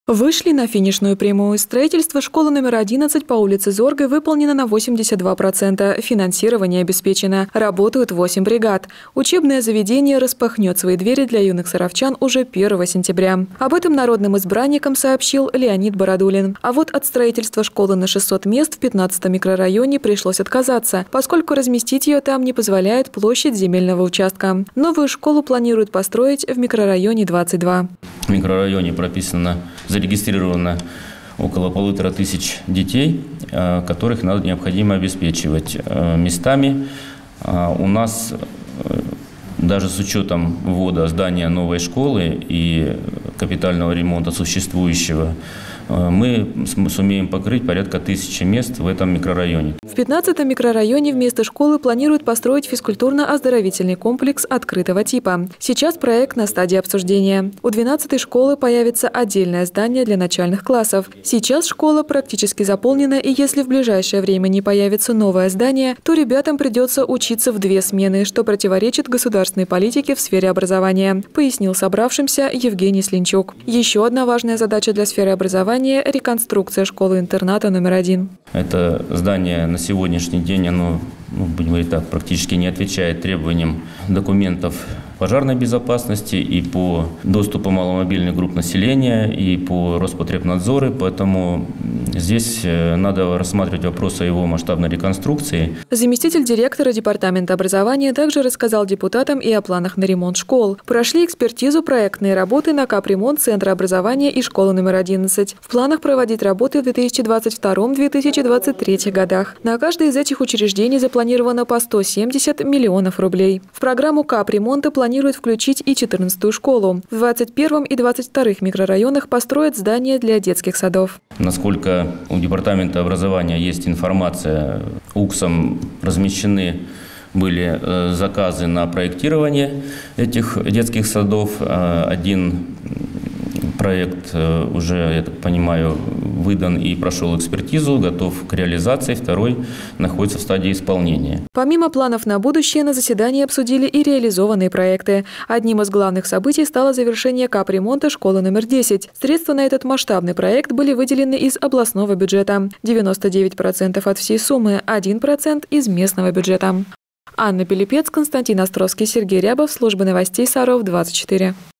Вышли на финишную прямую. Строительство школы номер 11 по улице Зоргой выполнено на 82%. Финансирование обеспечено. Работают 8 бригад. Учебное заведение распахнет свои двери для юных саровчан уже 1 сентября. Об этом народным избранникам сообщил Леонид Бородулин. А вот от строительства школы на 600 мест в 15-м микрорайоне пришлось отказаться, поскольку разместить ее там не позволяет площадь земельного участка. Новую школу планируют построить в микрорайоне 22. В микрорайоне зарегистрировано около 1500 детей, которых необходимо обеспечивать местами. У нас даже с учетом ввода здания новой школы и капитального ремонта существующего, мы сумеем покрыть порядка 1000 мест в этом микрорайоне. В 15-м микрорайоне вместо школы планируют построить физкультурно-оздоровительный комплекс открытого типа. Сейчас проект на стадии обсуждения. У 12-й школы появится отдельное здание для начальных классов. Сейчас школа практически заполнена, и если в ближайшее время не появится новое здание, то ребятам придется учиться в 2 смены, что противоречит государственной политике в сфере образования, пояснил собравшимся Евгений Слинчук. Еще одна важная задача для сферы образования – реконструкция школы-интерната номер 1. Это здание на сегодняшний день, будем говорить так, практически не отвечает требованиям документов пожарной безопасности и по доступу маломобильных групп населения, и по Роспотребнадзору, поэтому здесь надо рассматривать вопрос о его масштабной реконструкции. Заместитель директора департамента образования также рассказал депутатам и о планах на ремонт школ. Прошли экспертизу проектные работы на капремонт Центра образования и школы номер 11. В планах проводить работы в 2022-2023 годах. На каждое из этих учреждений запланировано по 170 миллионов рублей. В программу капремонта планируют включить и 14-ю школу. В 21-м и 22-х микрорайонах построят здания для детских садов. Насколько у департамента образования есть информация, УКСом размещены были заказы на проектирование этих детских садов. Один проект уже, я так понимаю, выдан и прошел экспертизу, готов к реализации, второй находится в стадии исполнения. Помимо планов на будущее, на заседании обсудили и реализованные проекты. Одним из главных событий стало завершение капремонта школы номер 10. Средства на этот масштабный проект были выделены из областного бюджета. 99% от всей суммы, 1% из местного бюджета. Анна Пилипец, Константин Островский, Сергей Рябов, служба новостей Саров 24.